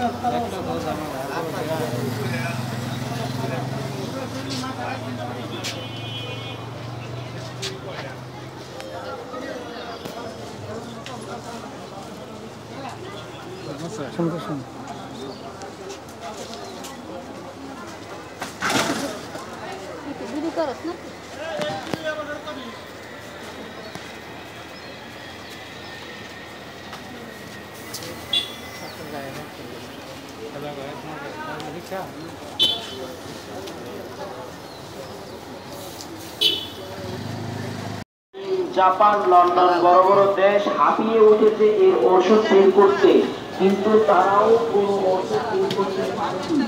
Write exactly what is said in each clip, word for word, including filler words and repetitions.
শুনতে শুন ভিডিও করছ না জাপান, লন্ডন বড় বড় দেশ হাঁপিয়ে উঠেছে এই ঔষধ বের করতে, কিন্তু তারাও কোনো ঔষধ বের করতে পারেনি।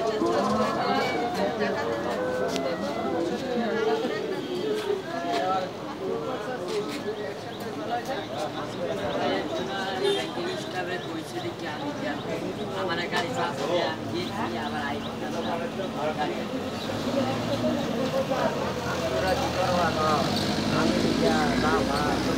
আমার গাড়ি আবার আই আমেরিকা বাবা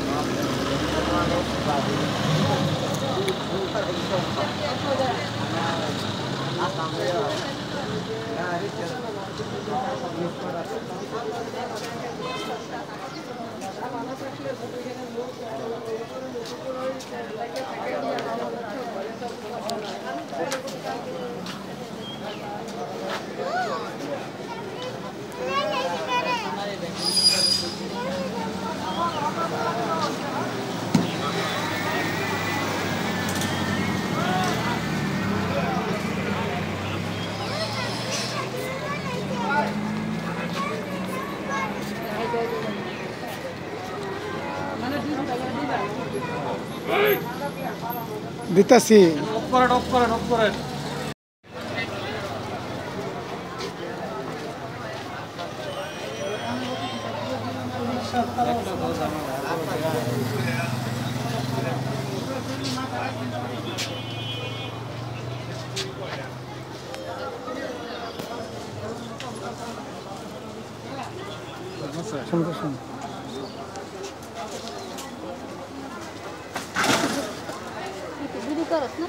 দিতাছি অফ করেন অফ করেন অফ করেন শুনতে শুন ভিডিও করছ না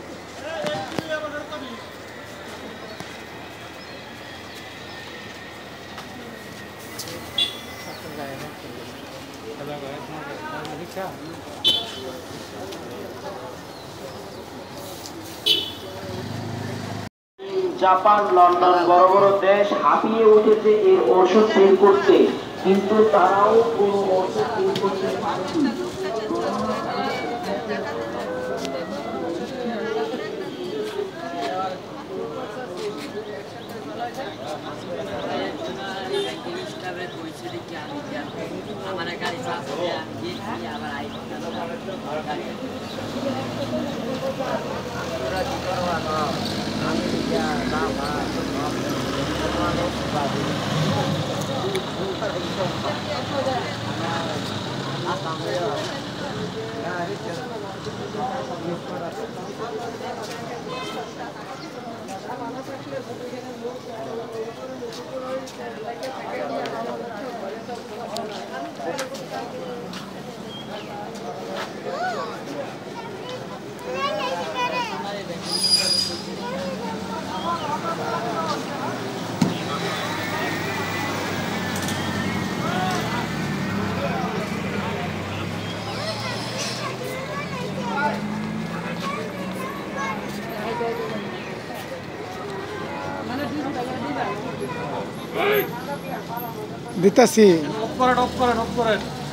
জাপান, লন্ডন বড় বড় দেশ হাঁপিয়ে উঠেছে এই ঔষধ বের করতে, কিন্তু তারাও কোনো ঔষধ বের করতে পারেনি। আমার গাড়ি আবার আই আমেরিকা বাবা দিতাছি অফ করেন অফ করেন অফ করেন